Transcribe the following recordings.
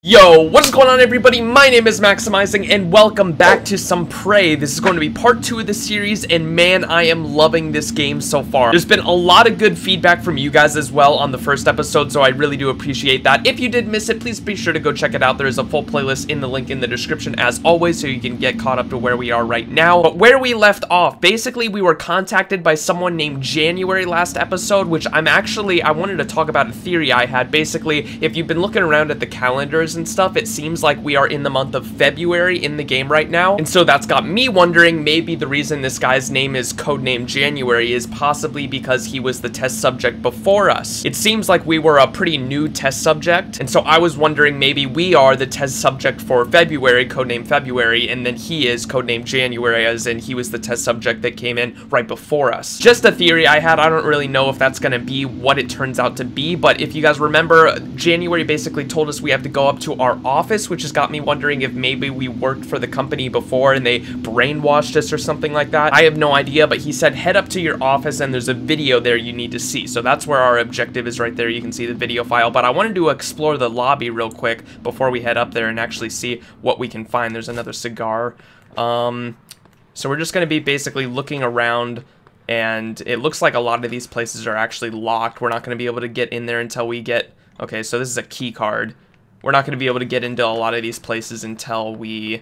Yo, what is going on, everybody? My name is Maximizing and welcome back to some Prey. This is going to be part 2 of the series, and man, I am loving this game so far. There's been a lot of good feedback from you guys as well on the first episode, so I really do appreciate that. If you did miss it, please be sure to go check it out. There is a full playlist in the link in the description as always, so you can get caught up to where we are right now. But where we left off, basically we were contacted by someone named January last episode, which I wanted to talk about a theory I had. Basically, if you've been looking around at the calendars and stuff, it seems like we are in the month of February in the game right now, and so that's got me wondering maybe the reason this guy's name is codename January is possibly because he was the test subject before us. It seems like we were a pretty new test subject, and so I was wondering maybe we are the test subject for February, codename February, and then he is codename January, as in he was the test subject that came in right before us. Just a theory I had. I don't really know if that's gonna be what it turns out to be, but if you guys remember, January basically told us we have to go up to our office, which has got me wondering if maybe we worked for the company before and they brainwashed us or something like that. I have no idea, but he said head up to your office and there's a video there you need to see. So that's where our objective is, right there. You can see the video file, but I wanted to explore the lobby real quick before we head up there and actually see what we can find. There's another cigar. So we're just going to be basically looking around, and it looks like a lot of these places are actually locked. We're not going to be able to get in there until we get... Okay, so this is a key card. We're not going to be able to get into a lot of these places until we...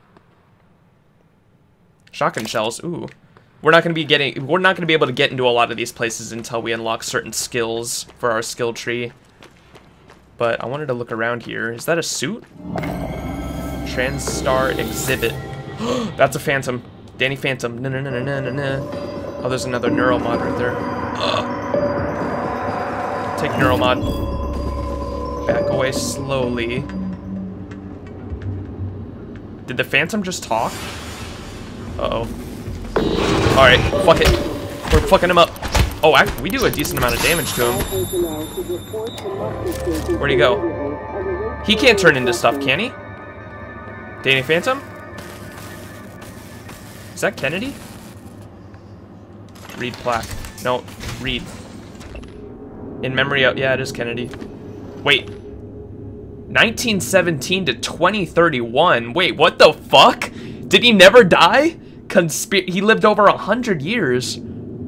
Shotgun shells, ooh. We're not going to be able to get into a lot of these places until we unlock certain skills for our skill tree. But I wanted to look around here. Is that a suit? TranStar exhibit. That's a Phantom. Danny Phantom. No, no, no, no, no, no, no. Oh, there's another Neuromod right there. Take Neuromod. Back away slowly. Did the Phantom just talk? Uh-oh. Alright, fuck it. We're fucking him up. Oh, we do a decent amount of damage to him. Where'd he go? He can't turn into stuff, can he? Danny Phantom? Is that Kennedy? Read plaque. No, read. In memory of... Yeah, it is Kennedy. Wait. 1917 to 2031. Wait, what the fuck? Did he never die? He lived over 100 years.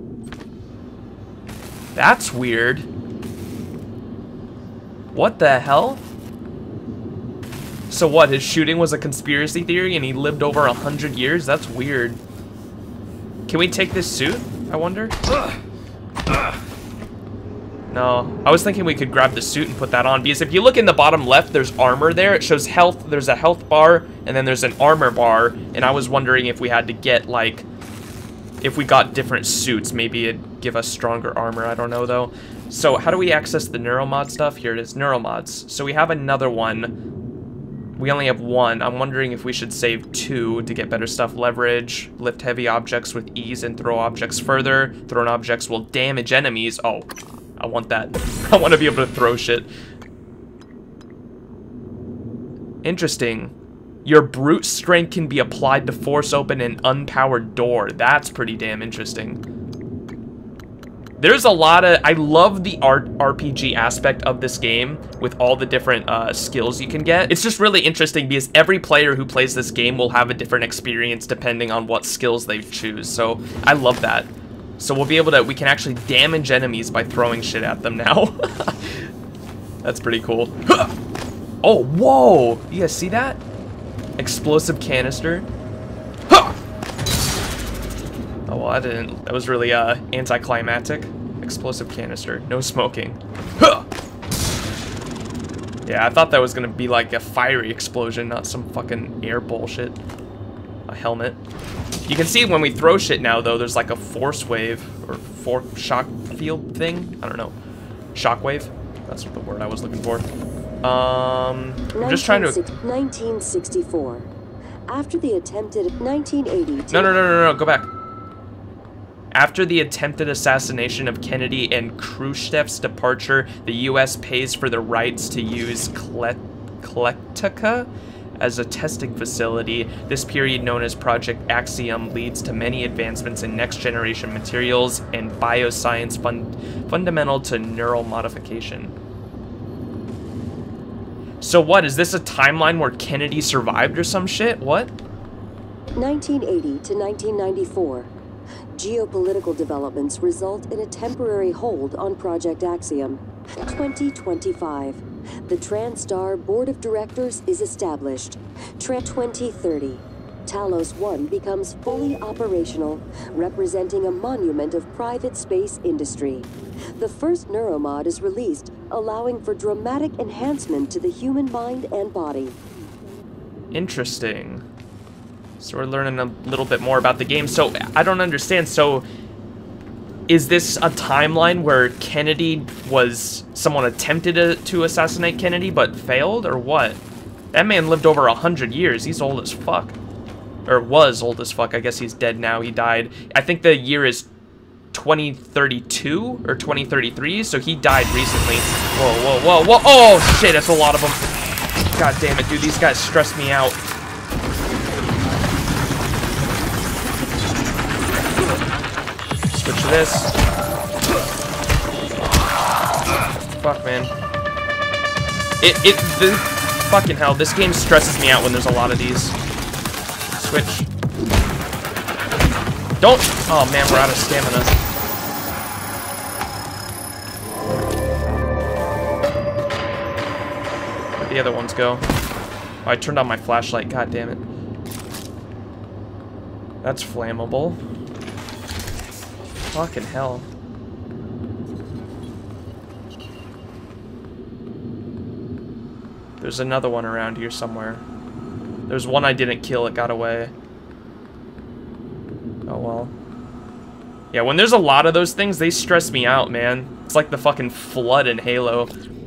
That's weird. What the hell? So what, his shooting was a conspiracy theory and he lived over 100 years? That's weird. Can we take this suit, I wonder? No, I was thinking we could grab the suit and put that on, because if you look in the bottom left, there's armor there. It shows health. There's a health bar, and then there's an armor bar, and I was wondering if we had to get, like, if we got different suits, maybe it'd give us stronger armor. I don't know, though. So how do we access the Neuromod stuff? Here it is, Neuromods. So we have another one. We only have one. I'm wondering if we should save 2 to get better stuff. Leverage, lift heavy objects with ease, and throw objects further. Thrown objects will damage enemies. Oh, I want that. I want to be able to throw shit. Interesting. Your brute strength can be applied to force open an unpowered door. That's pretty damn interesting. There's a lot of... I love the RPG aspect of this game with all the different skills you can get. It's just really interesting because every player who plays this game will have a different experience depending on what skills they choose. So I love that. So we'll be able to... We can actually damage enemies by throwing shit at them now. That's pretty cool. Oh, whoa! You guys see that? Explosive canister. Oh, well, I didn't... That was really, anticlimactic. Explosive canister. No smoking. Yeah, I thought that was gonna be like a fiery explosion, not some fucking air bullshit. A helmet. You can see when we throw shit now, though, there's like a force wave, or shock field thing? I don't know. Shockwave? That's the word I was looking for. I'm just trying to... 1964. After the attempted 1980... No, go back. After the attempted assassination of Kennedy and Khrushchev's departure, the U.S. pays for the rights to use Kletchka as a testing facility. This period, known as Project Axiom, leads to many advancements in next-generation materials and bioscience fundamental to neural modification. So what, is this a timeline where Kennedy survived or some shit? What? 1980 to 1994. Geopolitical developments result in a temporary hold on Project Axiom. 2025. The TranStar Board of Directors is established. 2030. Talos 1 becomes fully operational, representing a monument of private space industry. The first neuromod is released, allowing for dramatic enhancement to the human mind and body. Interesting. So we're learning a little bit more about the game. So I don't understand. So is this a timeline where Kennedy was... someone attempted to assassinate Kennedy but failed, or what? That man lived over 100 years. He's old as fuck. Or was old as fuck. I guess he's dead now. He died. I think the year is 2032 or 2033, so he died recently. Whoa, whoa, whoa, whoa. Oh, shit, that's a lot of them. God damn it, dude. These guys stress me out. Switch to this. Fuck, man. Fucking hell, this game stresses me out when there's a lot of these. Switch. Don't! Oh man, we're out of stamina. Where'd the other ones go? Oh, I turned on my flashlight, god damn it. That's flammable. Fucking hell. There's another one around here somewhere. There's one I didn't kill, it got away. Oh well. Yeah, when there's a lot of those things, they stress me out, man. It's like the fucking flood in Halo.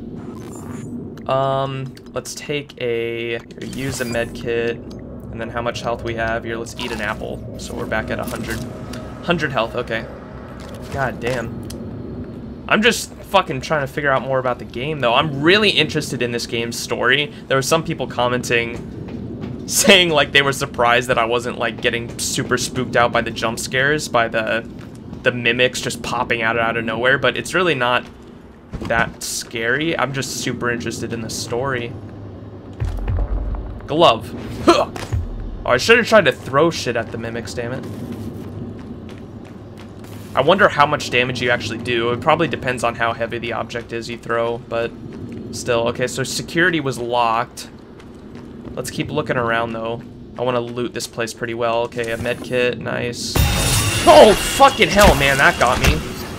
Let's take use a med kit, and then how much health we have here. Let's eat an apple, so we're back at 100 health. Okay. God damn. I'm just fucking trying to figure out more about the game, though. I'm really interested in this game's story. There were some people commenting, saying like they were surprised that I wasn't like getting super spooked out by the jump scares, by the mimics just popping out of nowhere, but it's really not that scary. I'm just super interested in the story. Glove. Oh, I should have tried to throw shit at the mimics, damn it. I wonder how much damage you actually do. It probably depends on how heavy the object is you throw, but still. Okay, so security was locked. Let's keep looking around, though. I want to loot this place pretty well. Okay, a med kit, nice. Oh, fucking hell, man, that got me.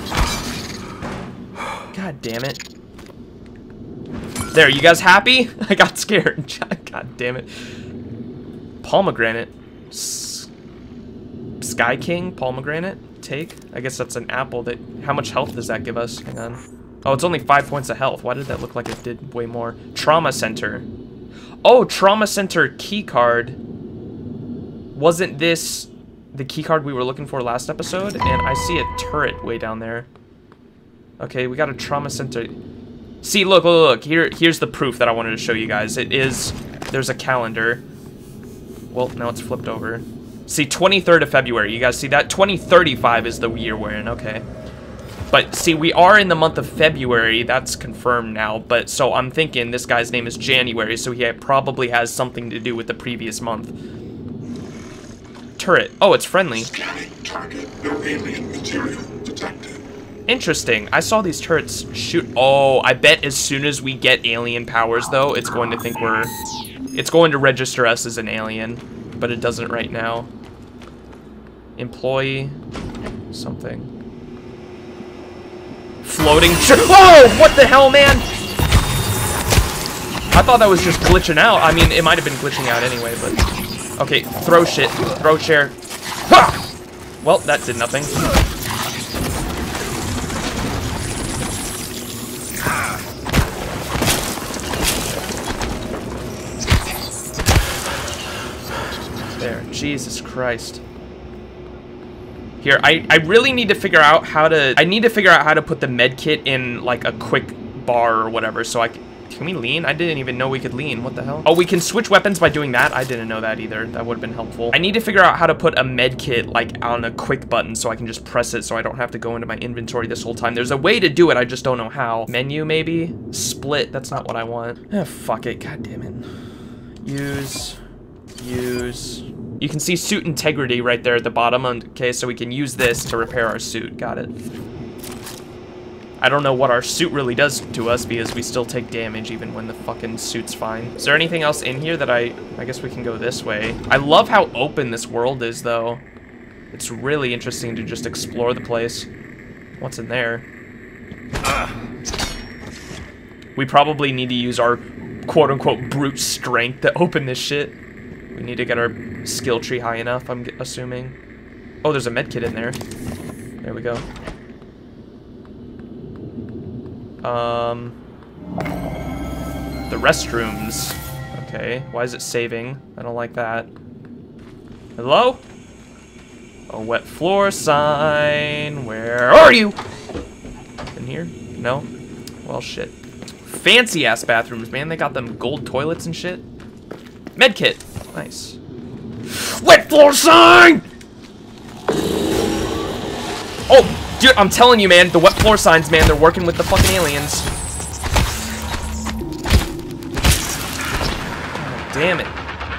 God damn it. There, you guys happy? I got scared. God damn it. Pomegranate. Sky King, pomegranate. Take. I guess that's an apple. That. How much health does that give us? Hang on. Oh, it's only 5 points of health. Why did that look like it did way more? Trauma Center. Oh, Trauma Center keycard. Wasn't this the keycard we were looking for last episode? And I see a turret way down there. Okay, we got a Trauma Center. See, look, look, look. Here's the proof that I wanted to show you guys. It is... There's a calendar. Well, now it's flipped over. See, 23rd of February. You guys see that? 2035 is the year we're in. Okay. But, see, we are in the month of February. That's confirmed now. But, so I'm thinking this guy's name is January, so he probably has something to do with the previous month. Turret. Oh, it's friendly. Scanning target. No alien material detected. Interesting. I saw these turrets shoot. Oh, I bet as soon as we get alien powers, though, it's going to think we're... It's going to register us as an alien. But it doesn't right now. Employee... Something. Floating... Whoa! What the hell, man? I thought that was just glitching out. I mean, it might have been glitching out anyway, but... Okay, throw shit. Throw chair. Ha! Well, that did nothing. There, Jesus Christ. Here, I really need to figure out how to... I need to figure out how to put the med kit in, like, a quick bar or whatever, so I Can we lean? I didn't even know we could lean. What the hell? Oh, we can switch weapons by doing that? I didn't know that either. That would have been helpful. I need to figure out how to put a med kit, like, on a quick button so I can just press it so I don't have to go into my inventory this whole time. There's a way to do it. I just don't know how. Menu, maybe? Split. That's not what I want. Fuck it. God damn it. Use. You can see suit integrity right there at the bottom. Okay, so we can use this to repair our suit. Got it. I don't know what our suit really does to us because we still take damage even when the fucking suit's fine. Is there anything else in here that I guess we can go this way. I love how open this world is though. It's really interesting to just explore the place. What's in there? We probably need to use our quote-unquote brute strength to open this shit. We need to get our skill tree high enough, I'm assuming. Oh, there's a med kit in there. There we go. The restrooms. Okay, why is it saving? I don't like that. Hello? A wet floor sign. Where are you? In here? No? Well, shit. Fancy ass bathrooms, man. They got them gold toilets and shit. Medkit. Nice. Wet floor sign! Oh! Dude, I'm telling you, man, the wet floor signs, man, they're working with the fucking aliens. Oh, damn it.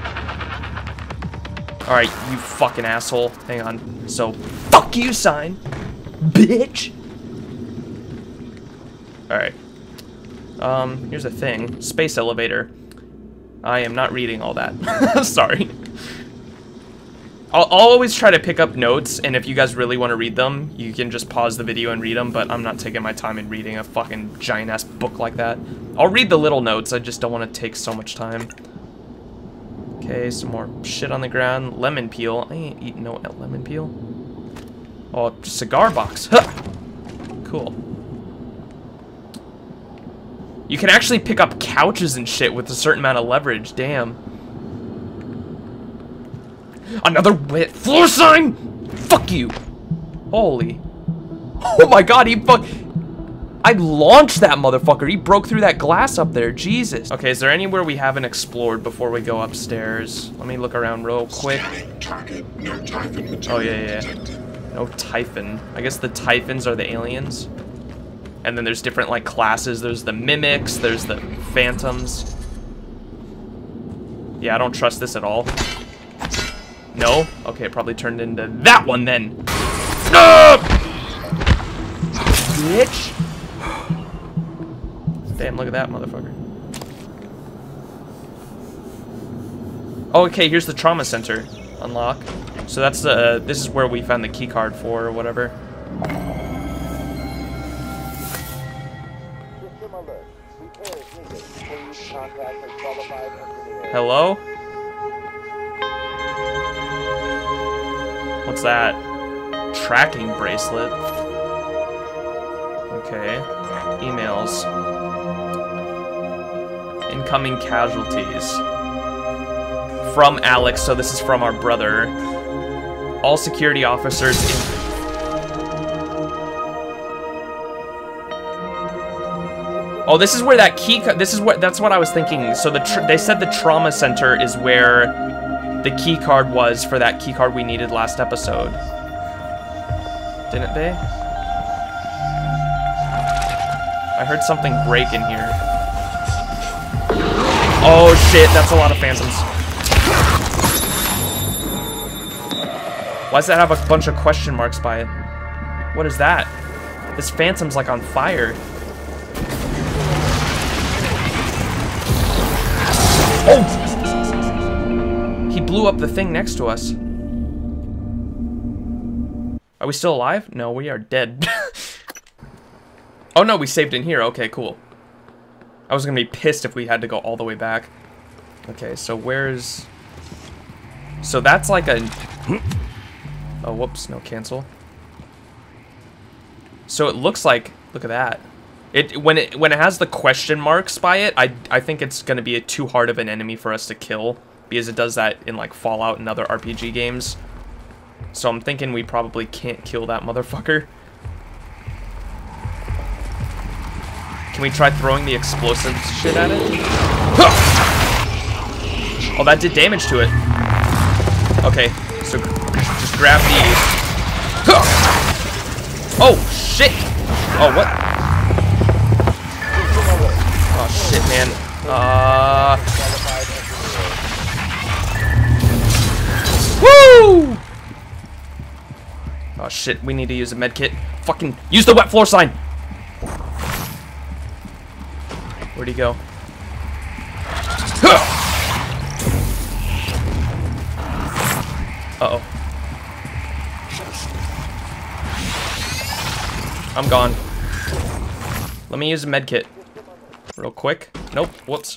Alright, you fucking asshole. Hang on. So, fuck you, sign. Bitch. Alright. Here's the thing. Space elevator. I am not reading all that. Sorry. I'll always try to pick up notes, and if you guys really want to read them, you can just pause the video and read them, but I'm not taking my time in reading a fucking giant-ass book like that. I'll read the little notes, I just don't want to take so much time. Okay, some more shit on the ground. Lemon peel. I ain't eating no lemon peel. Oh, cigar box. Huh. Cool. You can actually pick up couches and shit with a certain amount of leverage, damn. Another wet floor sign! Fuck you! Holy. Oh my god, I launched that motherfucker. He broke through that glass up there. Jesus. Okay, is there anywhere we haven't explored before we go upstairs? Let me look around real quick. Oh, yeah. No Typhon. I guess the Typhons are the aliens. And then there's different, like, classes. There's the Mimics. There's the Phantoms. Yeah, I don't trust this at all. No? Okay, it probably turned into that one then. No! Bitch! Damn, look at that motherfucker. Oh, okay, here's the trauma center. Unlock. So that's the, this is where we found the key card for, or whatever. Hello? What's that? Tracking bracelet. Okay. Emails. Incoming casualties. From Alex, so this is from our brother. All security officers in... Oh, this is where that key... This is what... That's what I was thinking. So they said the trauma center is where the key card was for that key card we needed last episode. Didn't they? I heard something break in here. Oh shit, that's a lot of phantoms. Why does that have a bunch of question marks by it? What is that? This phantom's like on fire. Oh! He blew up the thing next to us. Are we still alive? No, we are dead. Oh no, we saved in here. Okay, cool. I was gonna be pissed if we had to go all the way back. Okay, so where's... So that's like a... Oh, whoops, no cancel. So it looks like... Look at that. When it has the question marks by it, I think it's gonna be too hard of an enemy for us to kill. Because it does that in like Fallout and other RPG games. So I'm thinking we probably can't kill that motherfucker. Can we try throwing the explosive shit at it? Oh, that did damage to it. Okay, so just grab these. Oh, shit! Oh, what? Oh, shit, man. Woo! Oh, shit, we need to use a med kit. Fucking use the wet floor sign! Where'd he go? Uh-oh. I'm gone. Let me use a med kit. Real quick. Nope. Whoops.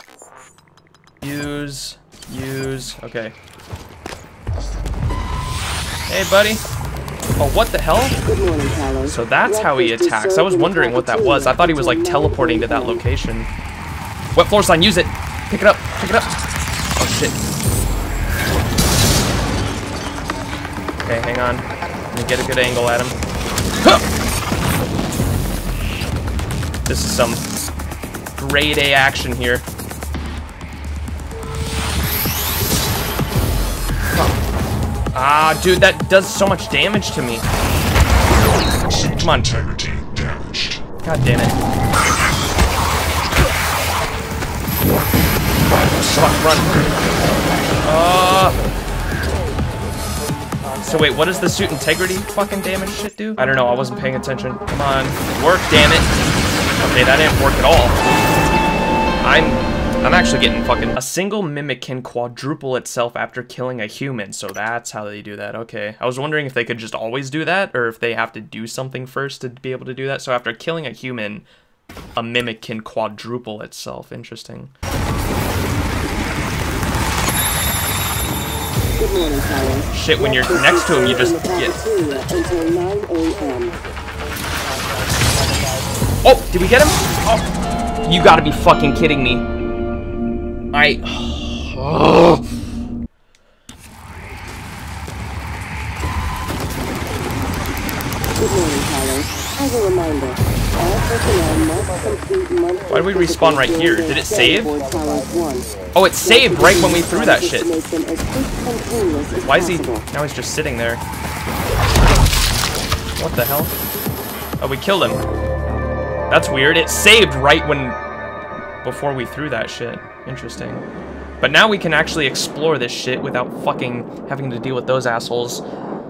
Use. Okay. Hey, buddy. Oh, what the hell? Good morning, Talos. So that's how he attacks. I was wondering what that was. I thought he was like teleporting to that location. Wet floor sign, use it. Pick it up. Pick it up. Oh, shit. Okay, hang on. Let me get a good angle at him. Huh! This is some grade A action here. Ah, dude, that does so much damage to me. Come on. Integrity damaged. God damn it. Fuck, run. So wait, what does the suit integrity fucking damage shit do? I don't know, I wasn't paying attention. Come on. Work, damn it. Okay, that didn't work at all. I'm actually getting fucking... A single mimic can quadruple itself after killing a human, so that's how they do that. Okay. I was wondering if they could just always do that, or if they have to do something first to be able to do that. So after killing a human, a mimic can quadruple itself. Interesting. Good morning, Talos. Shit, when you're next to him, you just get... Until 9 a.m. Oh, did we get him? Oh, you gotta be fucking kidding me. Good morning, Talos. As a reminder, all personnel must complete monthly... Why did we respawn right here? Did it save? Oh, it saved right when we threw that shit. Why is he... Now he's just sitting there. What the hell? Oh, we killed him. That's weird. It saved right when... Before we threw that shit. Interesting. But now we can actually explore this shit without fucking having to deal with those assholes.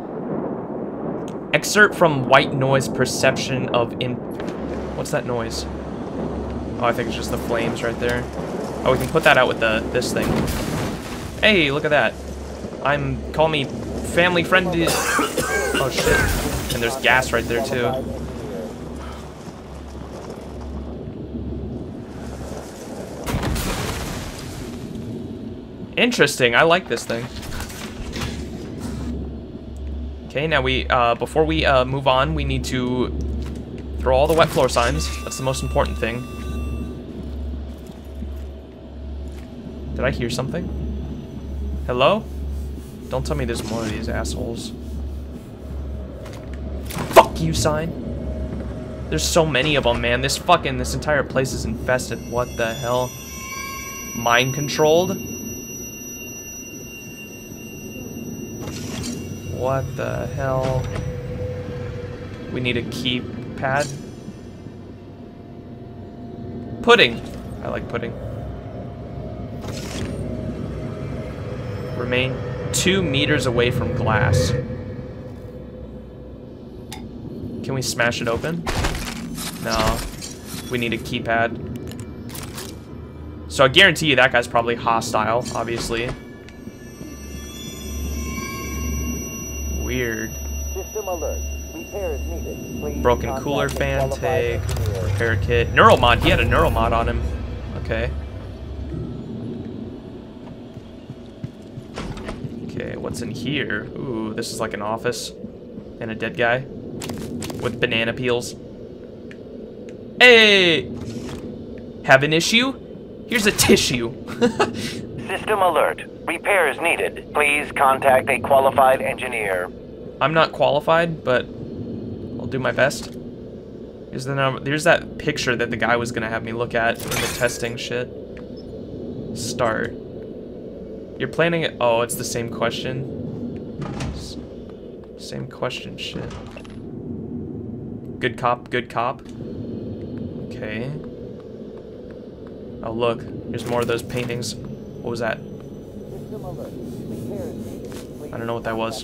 Excerpt from White Noise Perception of What's that noise? Oh, I think it's just the flames right there. Oh, we can put that out with this thing. Hey, look at that. Call me family friendly. Oh shit. And there's gas right there too. Interesting, I like this thing. Okay, now before we move on, we need to throw all the wet floor signs. That's the most important thing. Did I hear something? Hello? Don't tell me there's more of these assholes. Fuck you, sign. There's so many of them, man. This entire place is infested. What the hell? Mind controlled? What the hell? We need a keypad. Pudding. I like pudding. Remain 2 meters away from glass. Can we smash it open? No. We need a keypad. So I guarantee you that guy's probably hostile, obviously. Weird. System alert. Repairs needed. Please Broken cooler fan, take. Repair kit. Neural mod. He had a neural mod on him. Okay. Okay, what's in here? Ooh, this is like an office. And a dead guy. With banana peels. Hey! Have an issue? Here's a tissue. System alert. Repairs needed. Please contact a qualified engineer. I'm not qualified, but I'll do my best. Here's the number. There's that picture that the guy was gonna have me look at in the testing shit. Start. You're planning it. Oh, it's the same question. Same question shit. Good cop, good cop. Okay. Oh, look. There's more of those paintings. What was that? I don't know what that was.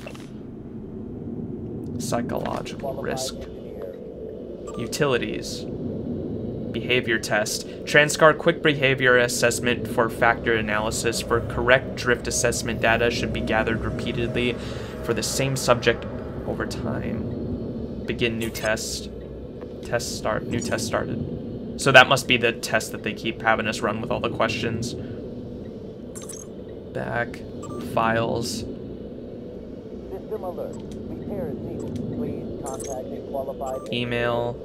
Psychological risk. Utilities. Behavior test. Transcar quick behavior assessment for factor analysis. For correct drift assessment, data should be gathered repeatedly for the same subject over time. Begin new test. Test start. New test started. So that must be the test that they keep having us run with all the questions. Back. Files. System alert. Repair is needed. Please contact a qualified Email.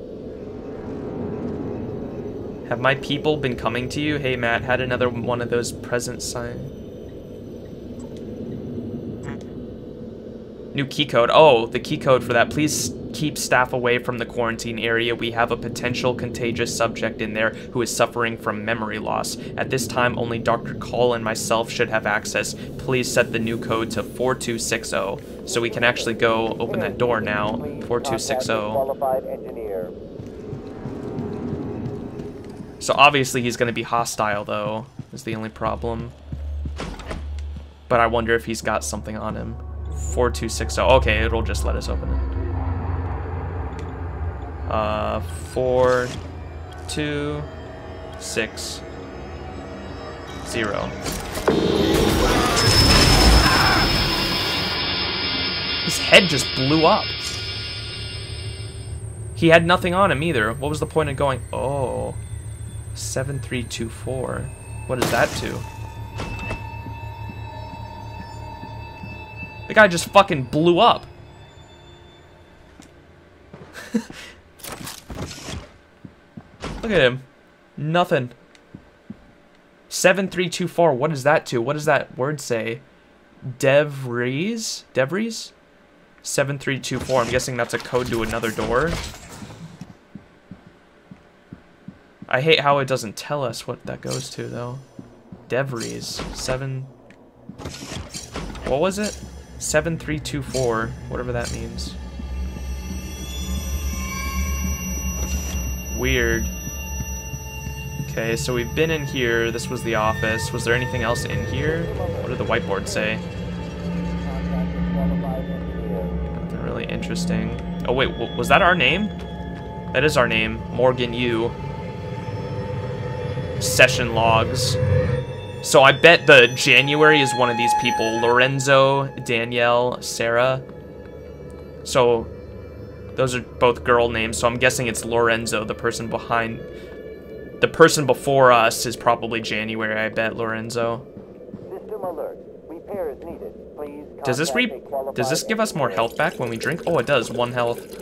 Have my people been coming to you? Hey Matt, had another one of those present sign. New key code. Oh, the key code for that. Please keep staff away from the quarantine area. We have a potential contagious subject in there who is suffering from memory loss. At this time, only Dr. Cole and myself should have access. Please set the new code to 4260. So we can actually go open that door now. 4260. qualified engineer. So obviously he's going to be hostile, though, is the only problem. But I wonder if he's got something on him. 4260. Okay, it'll just let us open it. 4260. His head just blew up. He had nothing on him either. What was the point of going? Oh. 7324. What is that to? The guy just fucking blew up. Look at him. Nothing. 7324. What is that to? What does that word say? DeVries? DeVries? 7324. I'm guessing that's a code to another door. I hate how it doesn't tell us what that goes to, though. DeVries. 7... What was it? 7324. Whatever that means. Weird. Okay, so we've been in here. This was the office. Was there anything else in here? What did the whiteboard say? Nothing really interesting. Oh, wait. Was that our name? That is our name. Morgan Yu. Session logs. So I bet the January is one of these people. Lorenzo, Danielle, Sarah. So those are both girl names. So I'm guessing it's Lorenzo, the person behind. The person before us is probably January, I bet, Lorenzo. System alert. Repair is needed. Please Does this give us more health back when we drink? Oh, it does. 1 health.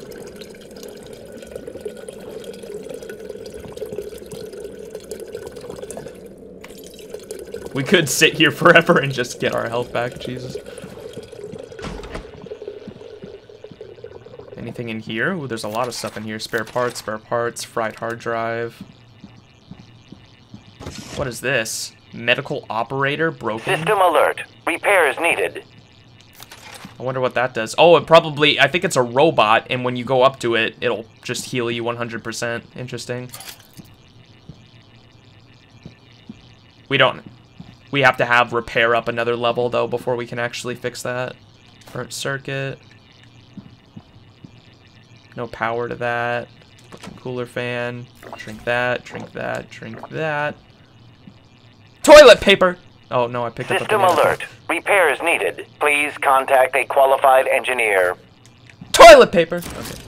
We could sit here forever and just get our health back, Jesus. Anything in here? Ooh, there's a lot of stuff in here. Spare parts, fried hard drive. What is this? Medical operator broken? System alert. Repair is needed. I wonder what that does. Oh, it probably, I think it's a robot, and when you go up to it, it'll just heal you 100%. Interesting. We have to have repair up another level, though, before we can actually fix that. Burnt circuit. No power to that. Cooler fan. Drink that, drink that, drink that. Toilet paper! Oh, no, I picked up a System banana. alert. Repair is needed. Please contact a qualified engineer. Toilet paper! Okay.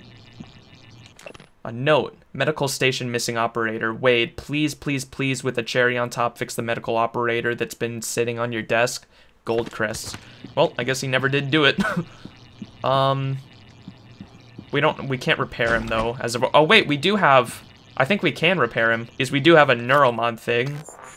A note. Medical station missing operator. Wade, please, please, please, with a cherry on top, fix the medical operator that's been sitting on your desk. Goldcrest. Well, I guess he never did do it. We can't repair him, though. Oh, wait, we do have... I think we can repair him, because we do have a neuromod thing.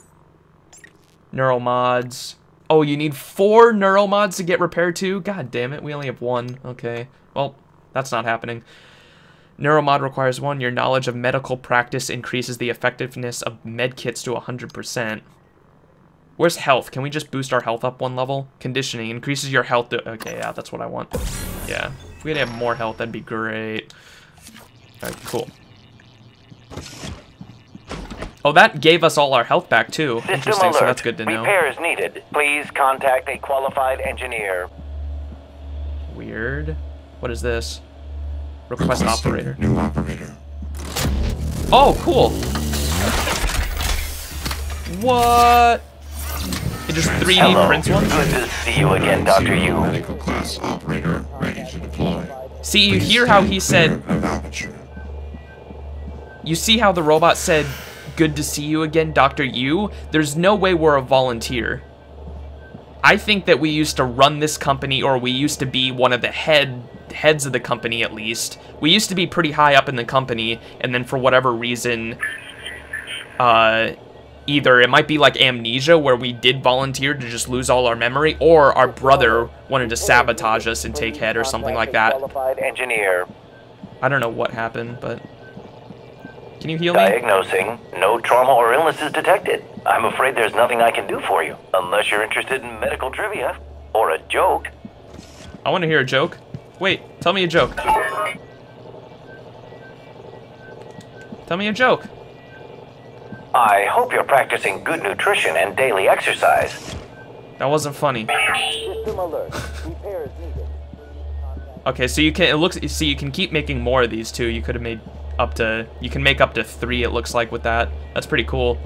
Neuromods. Oh, you need 4 neuromods to get repaired too? God damn it, we only have 1. Okay. Well, that's not happening. Neuromod requires 1. Your knowledge of medical practice increases the effectiveness of medkits to 100%. Where's health? Can we just boost our health up 1 level? Conditioning increases your health to... Okay, yeah, that's what I want. Yeah. If we could have more health, that'd be great. Alright, cool. Oh, that gave us all our health back, too. System Interesting, alert. so that's good to know. Repairs needed. Please contact a qualified engineer. Weird. What is this? Request operator. New operator. Oh, cool. What? It just 3D Hello. prints one? Good to see you again, Dr. Yu. Medical class operator ready to deploy. See, you hear how he said... Of aperture. You see how the robot said, "Good to see you again, Dr. Yu"? There's no way we're a volunteer. I think that we used to run this company, or we used to be one of the heads of the company, at least. We used to be pretty high up in the company, and then for whatever reason, either it might be like amnesia, where we did volunteer to just lose all our memory, or our brother wanted to sabotage us and take head or something like that. Qualified engineer. I don't know what happened, but... Can you heal me? Diagnosing. No trauma or illnesses detected. I'm afraid there's nothing I can do for you, unless you're interested in medical trivia. Or a joke. I want to hear a joke. Wait, tell me a joke. Tell me a joke. I hope you're practicing good nutrition and daily exercise. That wasn't funny. System alert. Repairs needed. Okay, so you can, it looks, see, you can keep making more of these too. You could have made up to, you can make up to 3, it looks like, with that. That's pretty cool.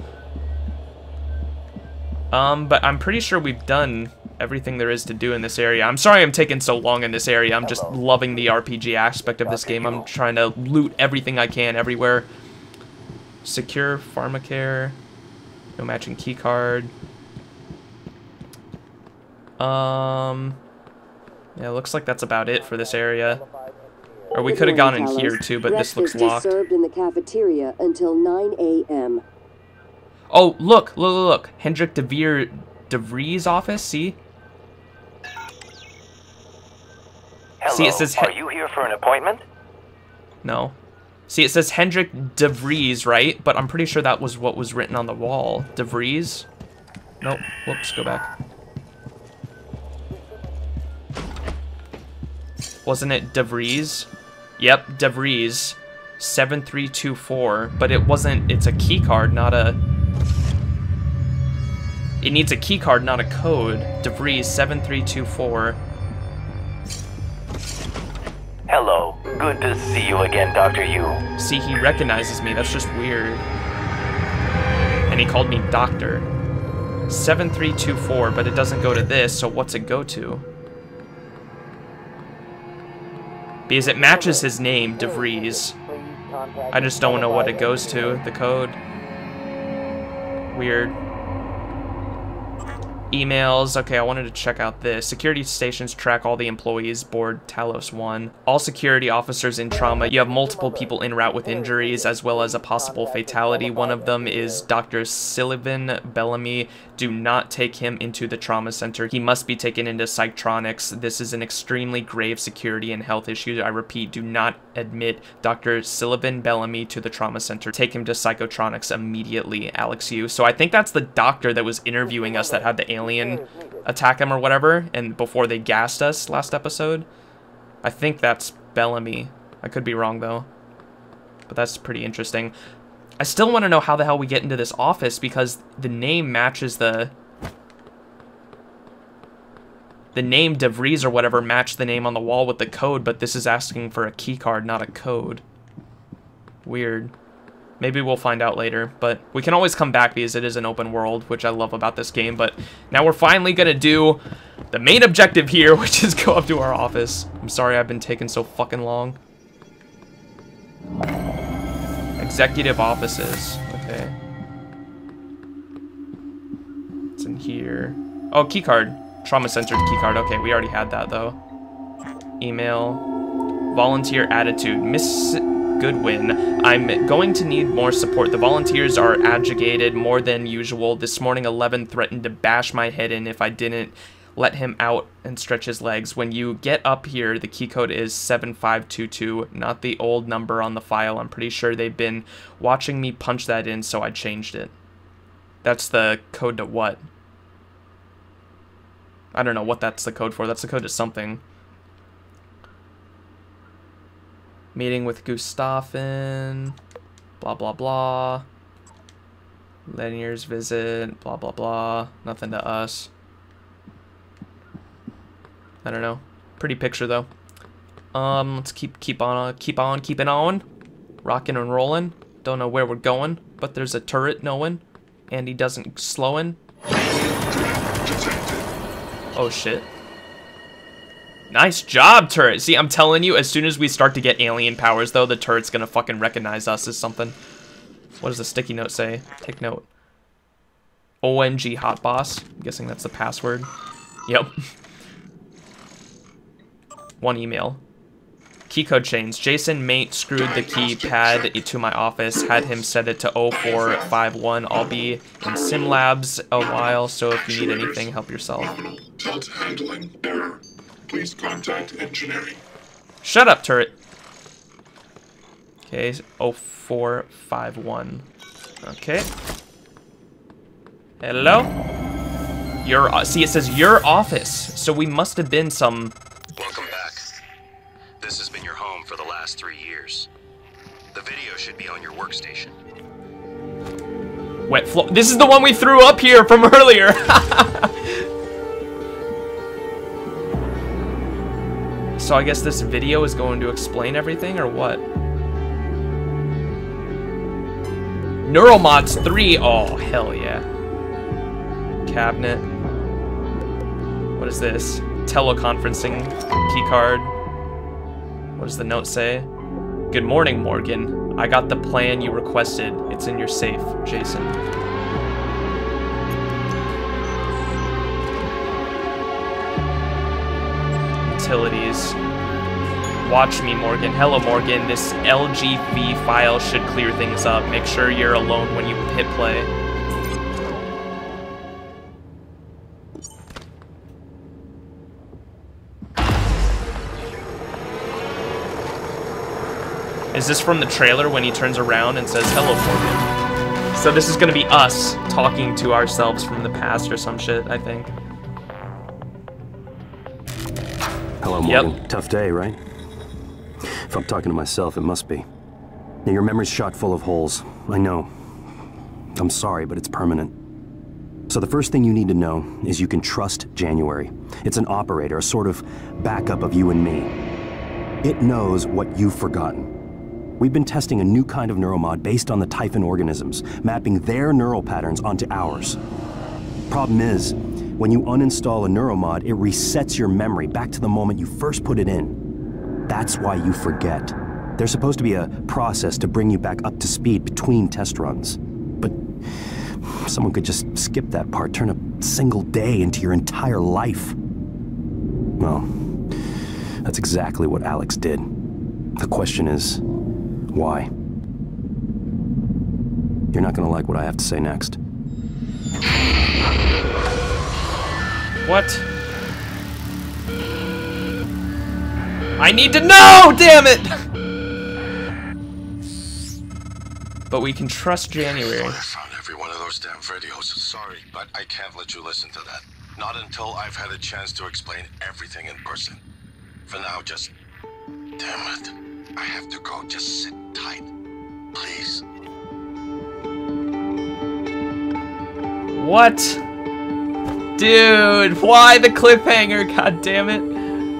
But I'm pretty sure we've done everything there is to do in this area. I'm sorry I'm taking so long in this area. I'm just loving the RPG aspect of this game. I'm trying to loot everything I can everywhere. Secure pharmacare. No matching key card. Yeah, looks like that's about it for this area. Or we could have gone in here too, but this looks locked. Breakfast is served in the cafeteria until 9 a.m. Oh, look. Hendrik de Vries' office, see? Hello, See, it says are you here for an appointment? No. See, it says Hendrik de Vries, right? But I'm pretty sure that was what was written on the wall. De Vries? Nope. Whoops, go back. Wasn't it De Vries? Yep, De Vries. 7324. But it wasn't, it's a key card, not a... It needs a key card, not a code. De Vries 7324. Hello. Good to see you again, Dr. Yu. See, he recognizes me. That's just weird. And he called me Doctor. 7324, but it doesn't go to this, so what's it go to? Because it matches his name, De Vries. I just don't know what it goes to, the code. Weird. Emails. Okay, I wanted to check out this. Security stations track all the employees board Talos 1. All security officers in trauma. You have multiple people en route with injuries, as well as a possible fatality. One of them is Dr. Sylvain Bellamy. Do not take him into the trauma center. He must be taken into Psychtronics. This is an extremely grave security and health issue. I repeat, do not admit Dr. Sylvain Bellamy to the trauma center. Take him to Psychotronics immediately, Alex Yu. So I think that's the doctor that was interviewing us that had the alien attack him or whatever, and before they gassed us last episode. I think that's Bellamy. I could be wrong though, but that's pretty interesting. I still want to know how the hell we get into this office, because the name matches the name De Vries or whatever matched the name on the wall with the code, but this is asking for a key card, not a code. Weird. Maybe we'll find out later, but we can always come back because it is an open world, which I love about this game. But now we're finally gonna do the main objective here, which is go up to our office. I'm sorry I've been taking so fucking long. Executive offices. Okay. It's in here. Oh, keycard. Trauma-centered keycard. Okay, we already had that, though. Email. Volunteer attitude. Miss Goodwin, I'm going to need more support. The volunteers are agitated more than usual. This morning, 11 threatened to bash my head in if I didn't let him out and stretch his legs. When you get up here, the key code is 7522, not the old number on the file. I'm pretty sure they've been watching me punch that in, so I changed it. That's the code to what? I don't know what that's the code for. That's the code to something. Meeting with Gustafin. Blah, blah, blah. Lenier's visit. Blah, blah, blah. Nothing to us. I don't know. Pretty picture, though. Let's keep on keeping on. Rocking and rolling. Don't know where we're going, but there's a turret knowing. And he doesn't slowing. Oh, shit. Nice job, turret. See, I'm telling you, as soon as we start to get alien powers, though, the turret's gonna fucking recognize us as something. What does the sticky note say? Take note. ONG hot boss. I'm guessing that's the password. Yep. One email. Keycode chains. Jason Mate screwed the keypad to my office, had him set it to 0451. I'll be in Sim Labs a while, so if you need anything, help yourself. Tilt handling error. Please contact engineering. Shut up, turret. Okay, 0451. Okay. Hello? See, it says your office, so we must have been some... Welcome back. This has been your home for the last 3 years. The video should be on your workstation. Wet floor. This is the one we threw up here from earlier. So I guess this video is going to explain everything, or what? Neuromods 3. Oh, hell yeah. Cabinet. What is this? Teleconferencing keycard. What does the note say? Good morning, Morgan. I got the plan you requested. It's in your safe, Jason. Utilities. Watch me, Morgan. Hello, Morgan. This LGV file should clear things up. Make sure you're alone when you hit play. Is this from the trailer when he turns around and says, hello, Morgan? So this is gonna be us talking to ourselves from the past or some shit, I think. Hello, Morgan. Yep. Tough day, right? If I'm talking to myself, it must be. Now, your memory's shot full of holes. I know. I'm sorry, but it's permanent. So the first thing you need to know is you can trust January. It's an operator, a sort of backup of you and me. It knows what you've forgotten. We've been testing a new kind of neuromod based on the Typhon organisms, mapping their neural patterns onto ours. Problem is, when you uninstall a neuromod, it resets your memory back to the moment you first put it in. That's why you forget. There's supposed to be a process to bring you back up to speed between test runs. But someone could just skip that part, turn a single day into your entire life. Well, that's exactly what Alex did. The question is, why? You're not gonna like what I have to say next. What? I need to know, damn it! But we can trust January. I found every one of those damn videos. Sorry, but I can't let you listen to that. Not until I've had a chance to explain everything in person. For now, just... Damn it. I have to go. Just sit tight. Please. What? Dude, why the cliffhanger? God damn it.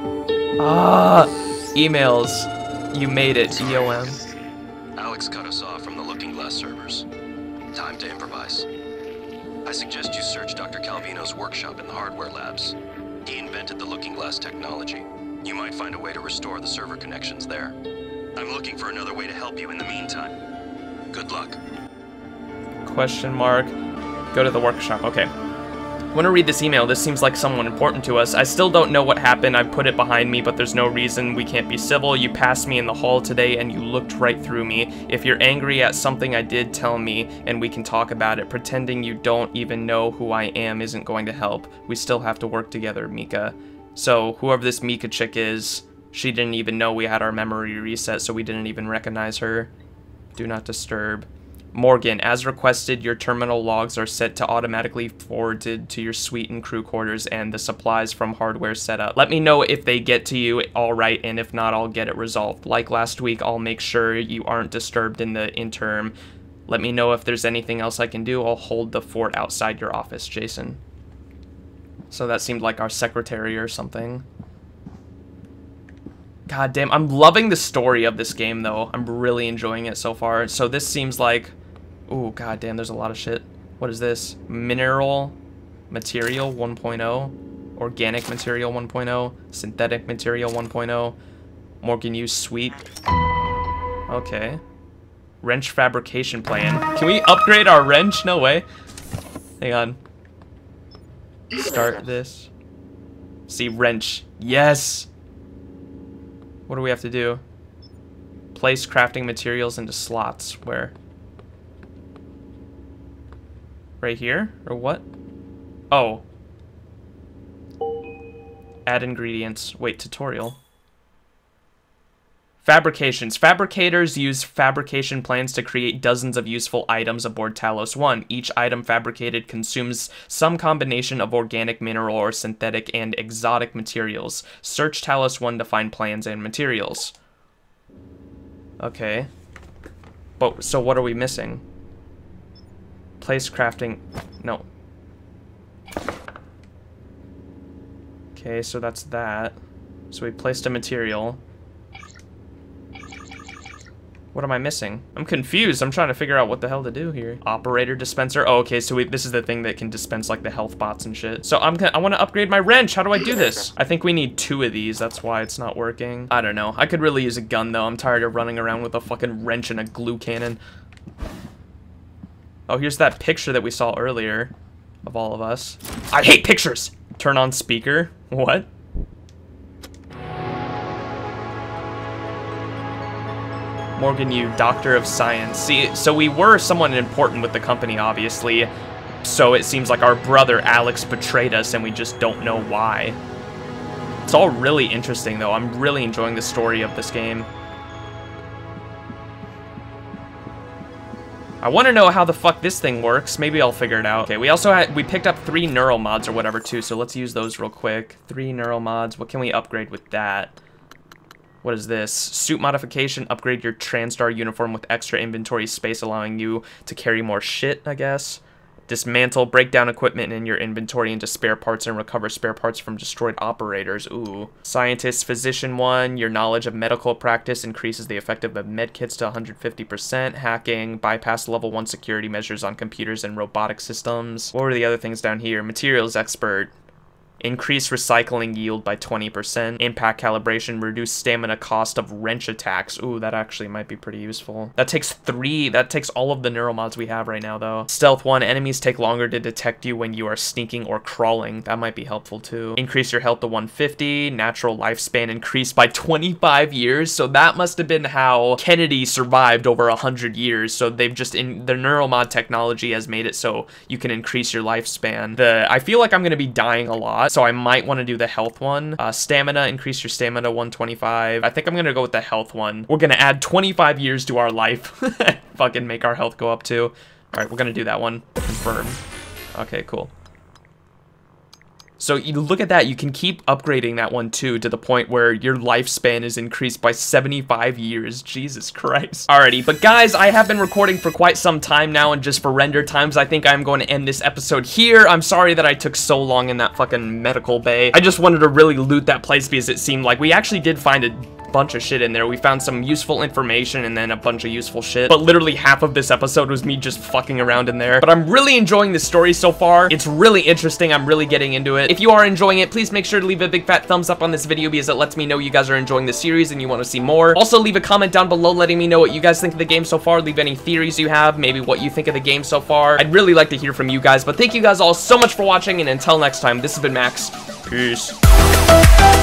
Emails. You made it, EOM. Alex cut us off from the Looking Glass servers. Time to improvise. I suggest you search Dr. Calvino's workshop in the hardware labs. He invented the Looking Glass technology. You might find a way to restore the server connections there. I'm looking for another way to help you in the meantime. Good luck. Question mark. Go to the workshop. Okay. I want to read this email. This seems like someone important to us. I still don't know what happened. I put it behind me, but there's no reason we can't be civil. You passed me in the hall today and you looked right through me. If you're angry at something I did, tell me and we can talk about it. Pretending you don't even know who I am isn't going to help. We still have to work together, Mika. So whoever this Mika chick is, she didn't even know we had our memory reset, so we didn't even recognize her. Do not disturb. Morgan, as requested, your terminal logs are set to automatically forwarded to your suite and crew quarters and the supplies from hardware setup. Let me know if they get to you all right, and if not, I'll get it resolved. Like last week, I'll make sure you aren't disturbed in the interim. Let me know if there's anything else I can do. I'll hold the fort outside your office, Jason. So that seemed like our secretary or something. God damn, I'm loving the story of this game, though. I'm really enjoying it so far. So this seems like... Ooh, god damn, there's a lot of shit. What is this? Mineral material 1.0. Organic material 1.0. Synthetic material 1.0. Morgan use suite. Okay. Wrench fabrication plan. Can we upgrade our wrench? No way. Hang on. Start this. See, wrench. Yes! What do we have to do? Place crafting materials into slots. Where? Right here? Or what? Oh. Add ingredients. Wait, tutorial. Fabrications. Fabricators use fabrication plans to create dozens of useful items aboard Talos 1. Each item fabricated consumes some combination of organic, mineral, or synthetic and exotic materials. Search Talos 1 to find plans and materials. Okay. But, so what are we missing? Place crafting... No. Okay, so that's that. So we placed a material. What am I missing? I'm confused. I'm trying to figure out what the hell to do here. Operator dispenser. Oh, okay, so this is the thing that can dispense like the health bots and shit. So I want to upgrade my wrench. How do I do this? I think we need 2 of these. That's why it's not working. I don't know. I could really use a gun though. I'm tired of running around with a fucking wrench and a glue cannon. Oh, here's that picture that we saw earlier of all of us. I hate pictures. Turn on speaker. What? Morgan Yu, Doctor of Science. See, so we were someone important with the company, obviously. So it seems like our brother Alex betrayed us and we just don't know why. It's all really interesting, though. I'm really enjoying the story of this game. I want to know how the fuck this thing works. Maybe I'll figure it out. Okay, we picked up 3 neural mods or whatever, too. So let's use those real quick. 3 neural mods. What can we upgrade with that? What is this? Suit modification. Upgrade your TranStar uniform with extra inventory space, allowing you to carry more shit, I guess. Dismantle, break down equipment in your inventory into spare parts and recover spare parts from destroyed operators. Ooh. Scientist, Physician 1. Your knowledge of medical practice increases the effectiveness of medkits to 150%. Hacking, bypass level 1 security measures on computers and robotic systems. What were the other things down here? Materials expert. Increase recycling yield by 20%. Impact calibration. Reduce stamina cost of wrench attacks. Ooh, that actually might be pretty useful. That takes all of the neural mods we have right now, though. Stealth 1. Enemies take longer to detect you when you are sneaking or crawling. That might be helpful, too. Increase your health to 150. Natural lifespan increased by 25 years. So that must have been how Kennedy survived over 100 years. So they've just, the neural mod technology has made it so you can increase your lifespan. I feel like I'm going to be dying a lot. So I might want to do the health one. Stamina, increase your stamina 125. I think I'm going to go with the health one. We're going to add 25 years to our life. Fucking make our health go up too. All right, we're going to do that one. Confirm. Okay, cool. So you look at that, you can keep upgrading that one too to the point where your lifespan is increased by 75 years. Jesus Christ. Alrighty, but guys, I have been recording for quite some time now, and just for render times, I think I'm going to end this episode here. I'm sorry that I took so long in that fucking medical bay. I just wanted to really loot that place because it seemed like we actually did find a bunch of shit in there. We found some useful information and then a bunch of useful shit. But literally half of this episode was me just fucking around in there. But I'm really enjoying this story so far. It's really interesting. I'm really getting into it. If you are enjoying it, please make sure to leave a big fat thumbs up on this video because it lets me know you guys are enjoying the series and you want to see more. Also, leave a comment down below letting me know what you guys think of the game so far. Leave any theories you have, maybe what you think of the game so far. I'd really like to hear from you guys. But thank you guys all so much for watching, and until next time, this has been Max. Peace.